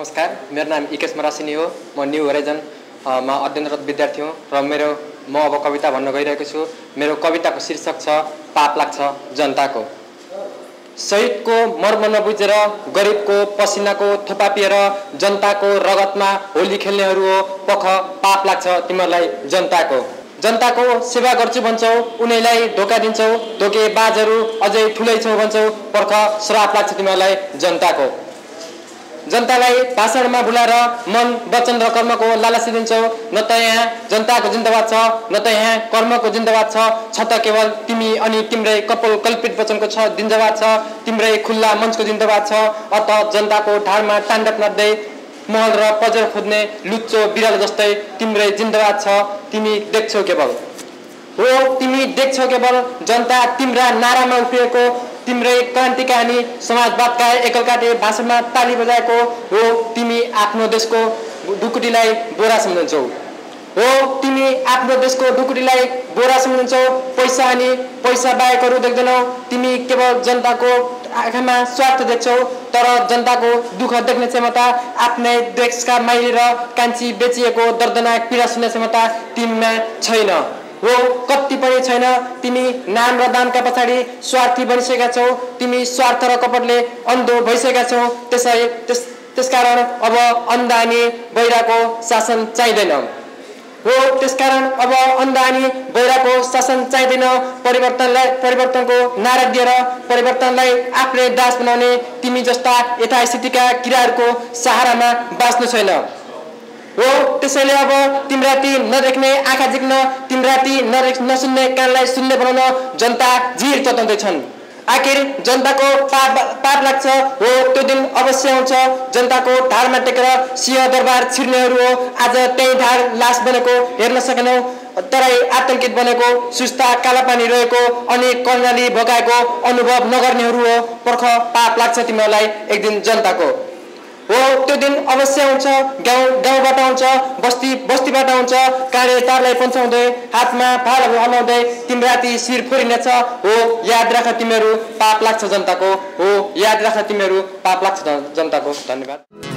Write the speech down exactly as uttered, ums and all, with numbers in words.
नमस्कार, मेरो नाम इकेश मरासिनी हो। म न्यू होराइजन मा अध्ययनरत विद्यार्थी हुँ र मेरो म अब कविता भन्न गइरहेको छु। मेरो कविताको शीर्षक छ पाप लाग्छ जनताको। शहीदको मर्म नबुझेर, गरिबको पसिनाको थोपा पिएर जनताको रगतमा होली खेल्नेहरू हो पख पाप लाग्छ तिमीहरूलाई जनताको। जनताको सेवा गर्छु भन्छौ, उनीलाई धोका दिन्छौ, धोकेबाजहरू अझै ठुलै छौ भन्छौ, पर्ख श्राप लाग्छ तिमीहरूलाई जनताको। जनतालाई भाषणमा भुलाएर मन वचन र कर्मको लालसा दिन्छौ, न त यहाँ जनताको जिन्दाबाद छ, न त यहाँ कर्मको जिन्दाबाद छ, छ त केवल तिमी अनि तिम्रै कपोल कल्पित वचनको छ जिन्दाबाद छ, तिम्रै खुल्ला मञ्चको जिन्दाबाद छ। अत जनताको ढाडमा ताण्डव नाच्दै महल र पजर खोज्ने लुच्चो बिरालो जस्तै तिम्रै जिन्दाबाद छ, तिमी देख्छौ केवल। हो तिमी देख्छौ केवल जनता तिम्रा नारामा उभिएको, तिम्रै क्रान्ति कहानी समाजवादका एकलकाटे भाषणमा ताली बजाएको हो। तिमी आफ्नो देशको ढुकुटीलाई बोरा सम्झन्छौ, हो तिमी आफ्नो देशको ढुकुटीलाई बोरा सम्झन्छौ, पैसा अनि पैसा बाहेकहरू देख्दैनौ, तिमी केवल जनताको आँखामा स्वार्थ देख्छौ, तर जनताको दुःख देख्ने क्षमता, आफ्नै देशका माइली र कान्छी बेचिएको दर्दनाक पीडा सुन्ने क्षमता तिमीमा छैन। हो कति पनि छैन, तिमी नाम र दामका पछाडि स्वार्थी बनिसकेका छौ, तिमी स्वार्थ र कपटले अन्धो भइसकेका छौ। त्यसै त्यस त्यसकारण अब अन्धा अनि बहिराको शासन चाहिँदैन। हो त्यसकारण अब अन्धा अनि बहिराको शासन चाहिँदैन। परिवर्तनलाई परिवर्तनको नारा दिएर परिवर्तनलाई आफ्नै दास बनाउने तिमी जस्ता यथास्थितिका किराहरूको सहारामा बाँच्नु छैन। हो त्यसैले अब तिम्राती नदेख्ने आँखा झिक्न, तिम्राती नसुन्ने कानलाई सुन्ने बनाउन जनता झिर चताउँदैछन्। आखिर जनताको पाप पाप लाग्छ, हो त्यो दिन अवश्य आउँछ। जनताको ढाडमा टेकेर सिंह दरबार छिर्नेहरू हो आज त्यही ढाड लास बनेको हेर्न सकेनौ, तराई आतंकित बनेको, सुस्ता कालापानी रहेको अनि कर्णाली भगाएको अनुभव नगर्नेहरू हो पर्ख पाप लाग्छ तिमीहरूलाई एक दिन जनताको। हो त्यो दिन अवश्य आउँछ, गाउँ गाउँबाट आउँछ, बस्ती बस्तीबाट आउँछ, काँडे तारलाई पन्छाउँदै हातमा फालहरू हल्लाउँदै तिम्राती शिर फोरिनेछ। हो याद राख तिमीहरू पाप लाग्छ जनताको, हो याद राख तिमीहरू पाप लाग्छ जनताको। धन्यवाद।